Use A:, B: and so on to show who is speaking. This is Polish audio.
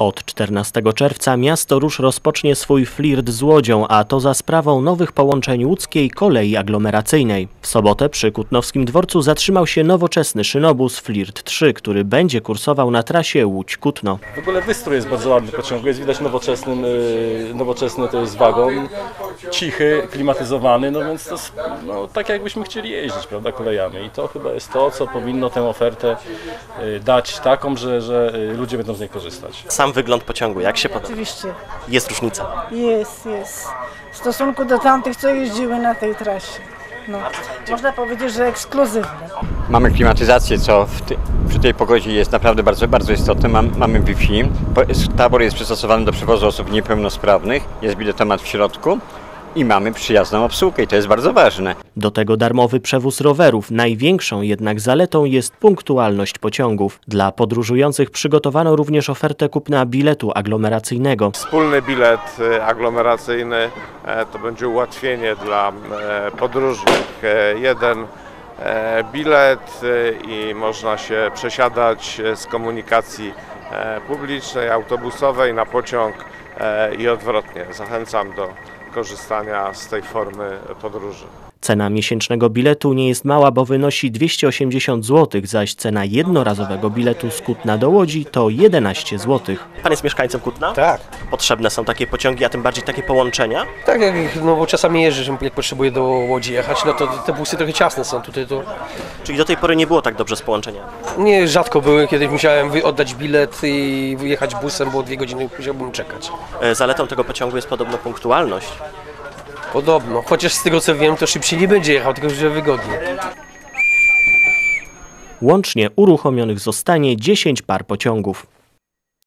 A: Od 14 czerwca miasto Róż rozpocznie swój flirt z Łodzią, a to za sprawą nowych połączeń łódzkiej kolei aglomeracyjnej. W sobotę przy Kutnowskim Dworcu zatrzymał się nowoczesny szynobus Flirt 3, który będzie kursował na trasie Łódź-Kutno.
B: W ogóle wystrój jest bardzo ładny pociągu, jest widać nowoczesny to jest wagon, cichy, klimatyzowany, no więc to jest tak jakbyśmy chcieli jeździć, prawda, kolejami. I to chyba jest to, co powinno tę ofertę dać taką, że ludzie będą z niej korzystać.
A: Sam wygląd pociągu, jak się podoba?
C: Oczywiście.
A: Jest różnica?
C: Jest. W stosunku do tamtych, co jeździły na tej trasie. No, można powiedzieć, że ekskluzywne.
D: Mamy klimatyzację, co przy tej pogodzie jest naprawdę bardzo istotne. Mamy Wi-Fi. Tabor jest przystosowany do przewozu osób niepełnosprawnych. Jest biletomat w środku. I mamy przyjazną obsługę i to jest bardzo ważne.
A: Do tego darmowy przewóz rowerów. Największą jednak zaletą jest punktualność pociągów. Dla podróżujących przygotowano również ofertę kupna biletu aglomeracyjnego.
E: Wspólny bilet aglomeracyjny to będzie ułatwienie dla podróżnych. Jeden bilet i można się przesiadać z komunikacji publicznej, autobusowej na pociąg i odwrotnie. Zachęcam do korzystania z tej formy podróży.
A: Cena miesięcznego biletu nie jest mała, bo wynosi 280 zł, zaś cena jednorazowego biletu z Kutna do Łodzi to 11 zł. Pan jest mieszkańcem Kutna?
F: Tak.
A: Potrzebne są takie pociągi, a tym bardziej takie połączenia?
F: Tak, no bo czasami jeżdżę, jak potrzebuję do Łodzi jechać, no to te busy trochę ciasne są tutaj.
A: Czyli do tej pory nie było tak dobrze z połączeniami?
F: Nie, rzadko były, kiedyś musiałem oddać bilet i wyjechać busem, bo 2 godziny musiałbym czekać.
A: Zaletą tego pociągu jest podobno punktualność.
F: Podobno, chociaż z tego co wiem, to szybciej nie będzie jechał, tylko że wygodnie.
A: Łącznie uruchomionych zostanie 10 par pociągów.